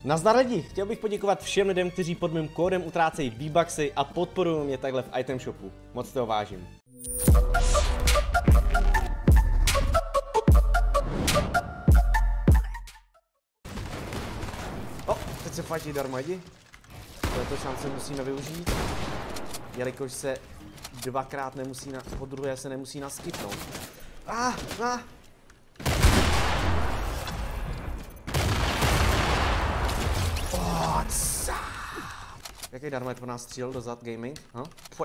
Nazdar lidi, chtěl bych poděkovat všem lidem, kteří pod mým kódem utrácejí V-Bucksy a podporují mě takhle v item shopu. Moc toho vážím. Teď se fajtí darmadi. Této šance musíme využít, jelikož se dvakrát nemusí podruhé se nemusí naskytnout. Jaký darmet po nás střílel do zad gaming? Fuj.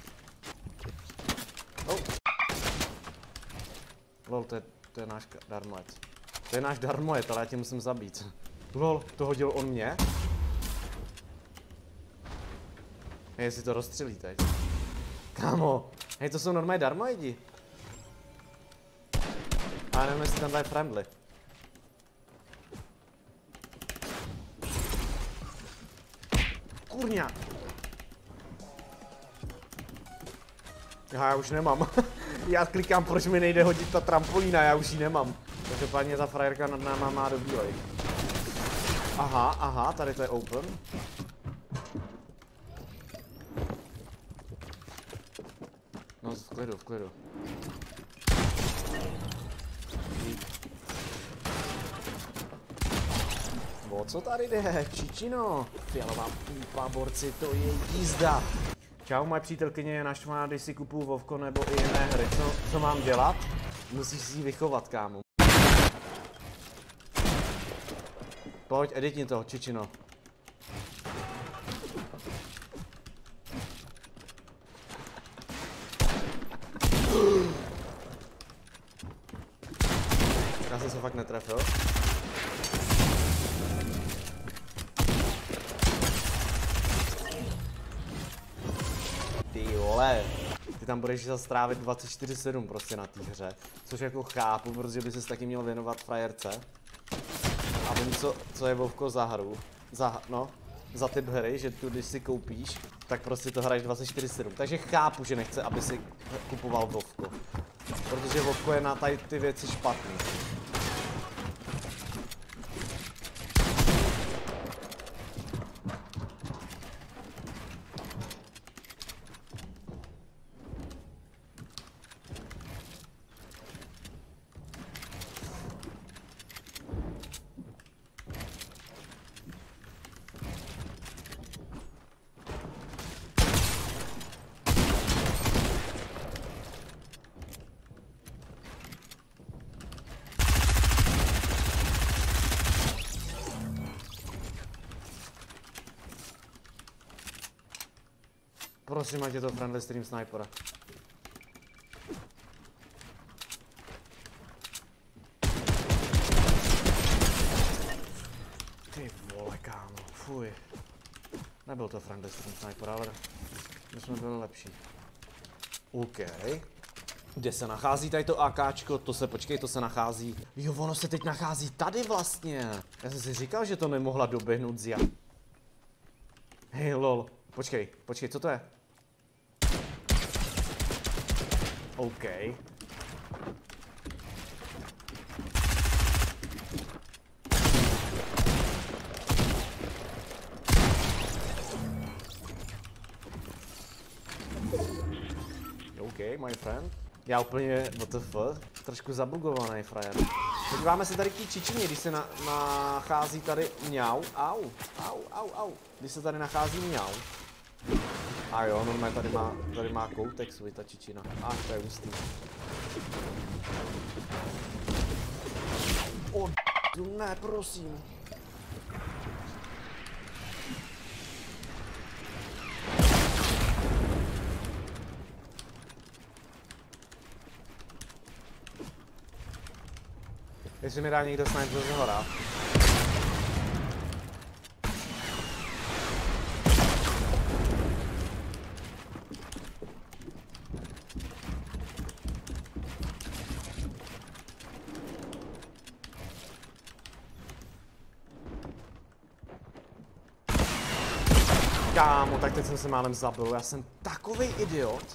Lol, to je náš darmet. To je náš darmet, ale já tě musím zabít. Lol, to hodil on mě? Hej, jestli to rozstřelí teď. Kámo, hej, to jsou normální darmoidi. A já nevím, jestli tam je friendly. Kurňa. Já už nemám. Já klikám, proč mi nejde hodit ta trampolína, já už ji nemám. Každopádně ta frajerka nad náma má dobrý lej. Aha, tady to je open. No, v klidu. O co tady jde? Čičino? Fialová půpa, borci, to je jízda. Čau, moje přítelkyně je naštvaná, když si kupuju Vovko nebo i jiné hry. Co mám dělat? Musíš si ji vychovat, kámo. Pojď, editni to, Čičino. Já jsem se fakt netrefil. Ty vole, ty tam budeš strávit 24/7 prostě na té hře, což jako chápu, protože by ses taky měl věnovat frajerce. A vím, co je Vovko za hru, za typ hry, že tu když si koupíš, tak prostě to hraješ 24/7. Takže chápu, že nechce, aby si kupoval Vovko, protože Vovko je na tady ty věci špatný. Prosím, ať je to friendly stream snipera. Ty vole, kámo, fuj. Nebyl to friendly stream sniper, ale my jsme byli lepší. OK. Kde se nachází tady to AKčko? Počkej, to se nachází. Jo, ono se teď nachází tady vlastně. Já jsem si říkal, že to nemohla doběhnout z jak. Hej, lol. Počkej, co to je? OK. OK, my friend. Já úplně, WTF, trošku zabugovaný frajer. Podíváme se tady k té Čičině, když se nachází tady mňau. Au. Když se tady nachází mňau. A jo, normálně tady má koutek svůj ta Čičina. To je hustý. Ne, prosím. Jestli mi dá někdo sniper z hora. Kámo, tak teď jsem se málem zabil, já jsem takovej idiot.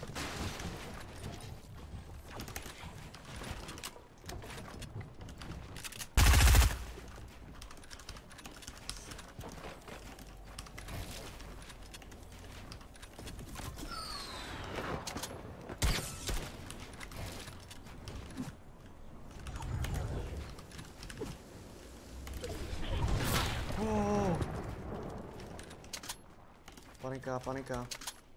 panika, panika.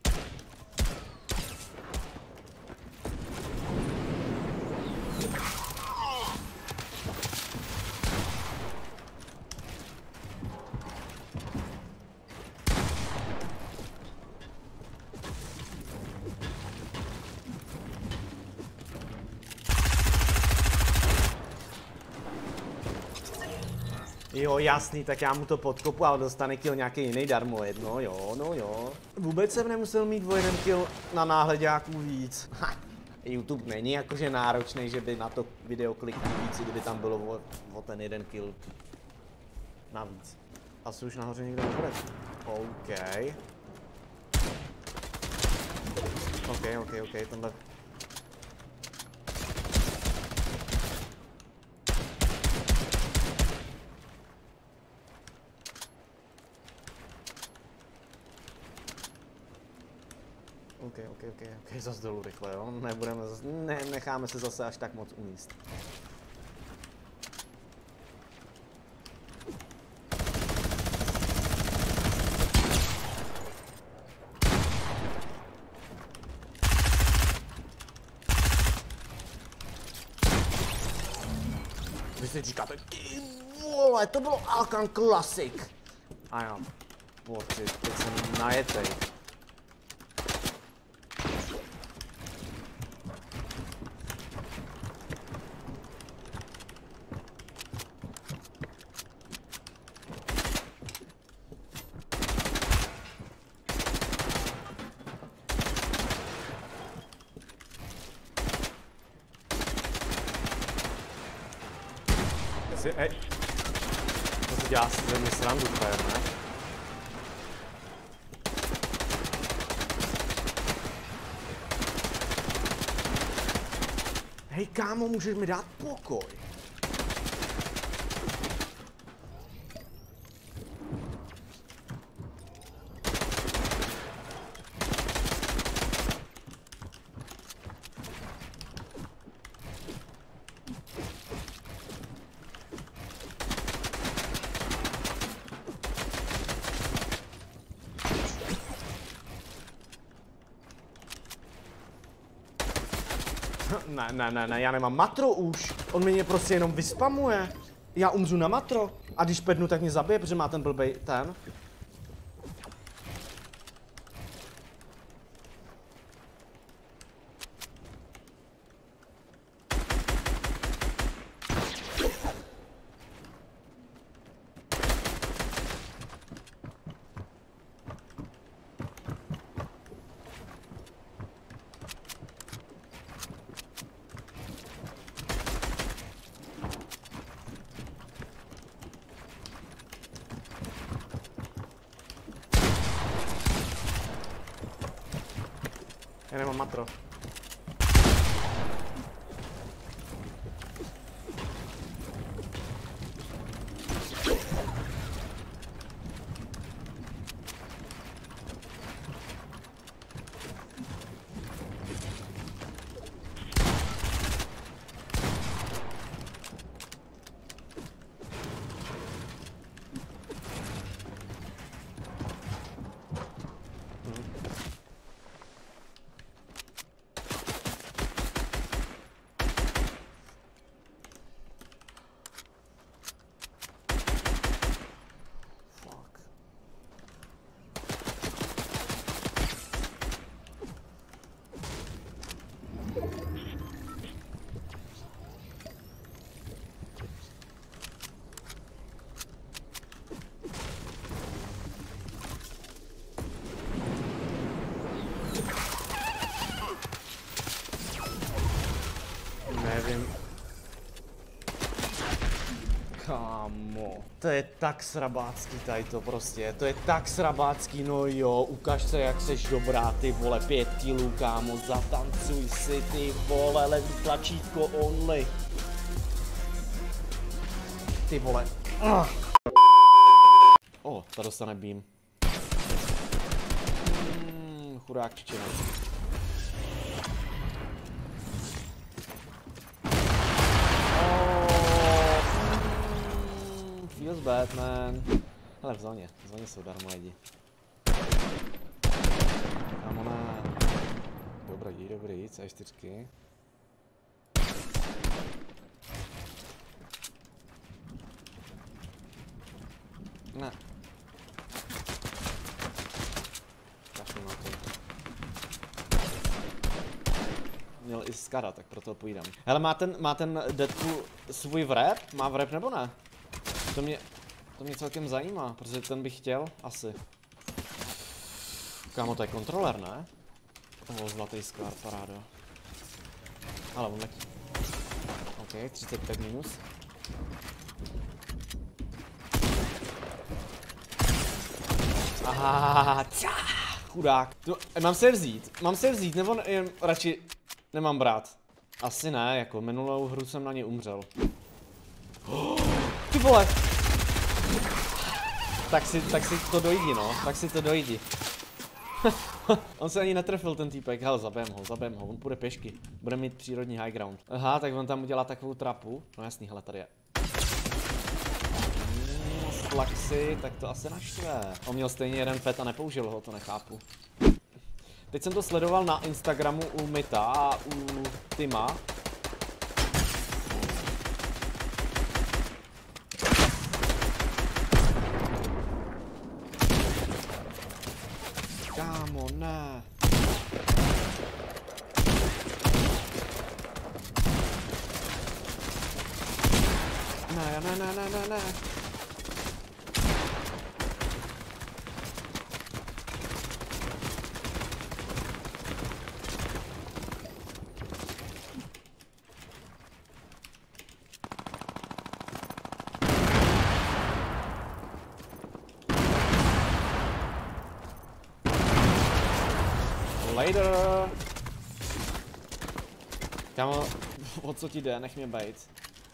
Jo, jasný, tak já mu to podkopu, ale dostane kill nějaký jiný darmoid, no jo, no jo. Vůbec jsem nemusel mít o jeden kill na náhledáků víc. Ha, YouTube není jakože náročný, že by na to video klikli víc, kdyby tam bylo o ten jeden kill navíc. Asi už nahoře někdo nebude. OK, tenhle. OK, zase dolů rychle, jo? Nebudeme zase, necháme se zase až tak moc uníst. Vy si říkáte, ty vole, to bylo Alkan Classic. A jo, pocit, teď jsem najetej. Hej, to se dělá si ze mě srandu, ne? Hej kámo, můžeš mi dát pokoj? Ne, já nemám matro už. On mě prostě jenom vyspamuje. Já umřu na matro. A když pednu, tak mě zabije, protože má ten blbej ten. Já nemám matro. Nevím. Kámo, to je tak srabácký tady to prostě, to je tak srabácký, no jo, ukaž se jak seš dobrá, ty vole, 5 kilů, kámo, zatancuj si, ty vole, levý tlačítko only. Ty vole. Ta dostane beam. Chudák čičený. Feels bad, man. Hele, v zóně jsou darmo lidi. dobrý, dobrý, C4. Ne. Kašlu na to. Měl i skara, tak proto půjdem. Hele, má ten Deadpool svůj wrap? Má wrap nebo ne? To mě celkem zajímá, protože ten bych chtěl, asi. Kámo, to je kontroler, ne? Zlatý sklar, paráda. Ale on letí. OK, 35 minus. Aha, chudák. Mám se vzít, nebo radši nemám brát. Asi ne, jako minulou hru jsem na ně umřel. Ty vole! Tak si to dojdi, no, tak si to dojdi. On se ani netrefil ten týpek, hele, zabijem ho, on půjde pěšky. Bude mít přírodní high ground. Aha, tak on tam udělá takovou trapu. No jasný, hele, tady je. Flaxy, tak to asi naštve. On měl stejně jeden pet a nepoužil ho, to nechápu. Teď jsem to sledoval na Instagramu u Myta a u Tima. Kámo, ne. Ne. Later. Kámo, o co ti jde, nech mě bejt.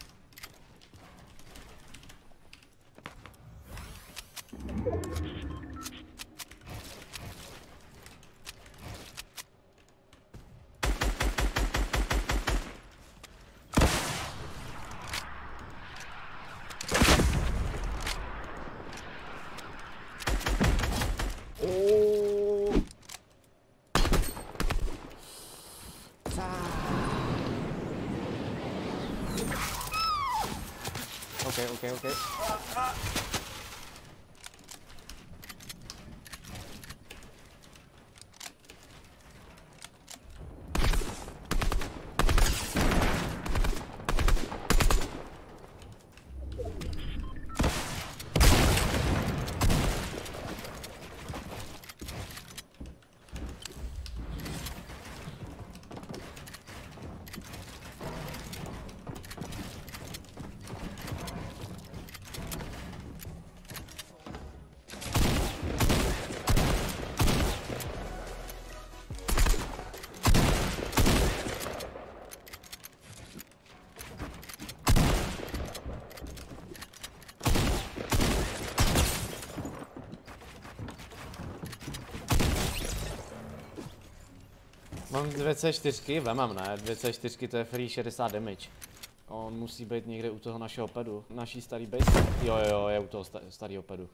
Okay. Mám 2C4, vemám ne, 2C4 to je free 60 damage. On musí být někde u toho našeho pedu, naší starý base. Jo, je u toho starého pedu.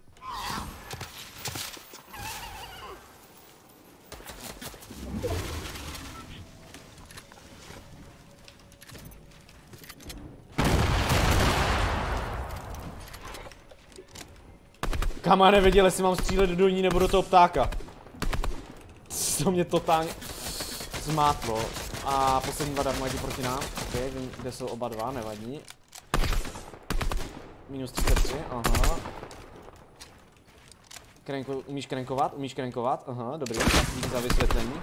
Kam já nevěděl, jestli mám střílet do ní nebo do toho ptáka. To mě totálně zmátlo. A poslední dva darmo jde proti nám. Ok, vím, kde jsou oba dva, nevadí. Minus 33, aha. Umíš krenkovat? Umíš krenkovat? Aha, dobrý, díky za vysvětlení.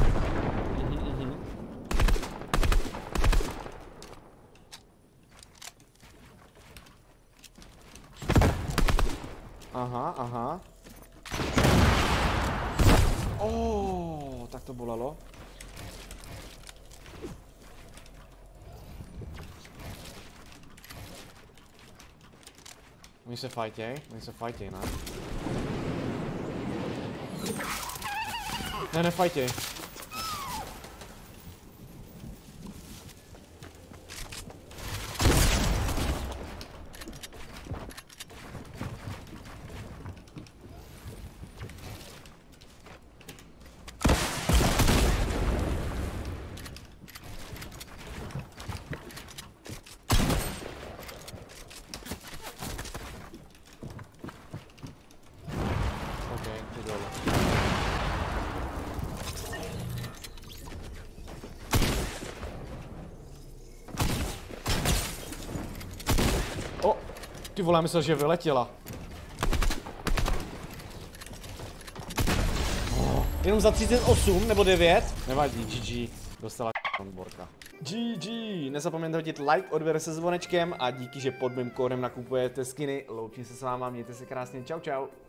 Aha. Tak to bolelo. Oni se fajtěj, ne? Ne, nefajtěj. Ty dole. O, ty vole, myslel, že vyletěla. Jenom za 38 nebo 9? Nevadí, GG. Dostala borka. GG. Nezapomeňte hodit like, odběr se zvonečkem a díky, že pod mým kódem nakupujete skiny. Loučím se s váma, mějte se krásně, čau čau.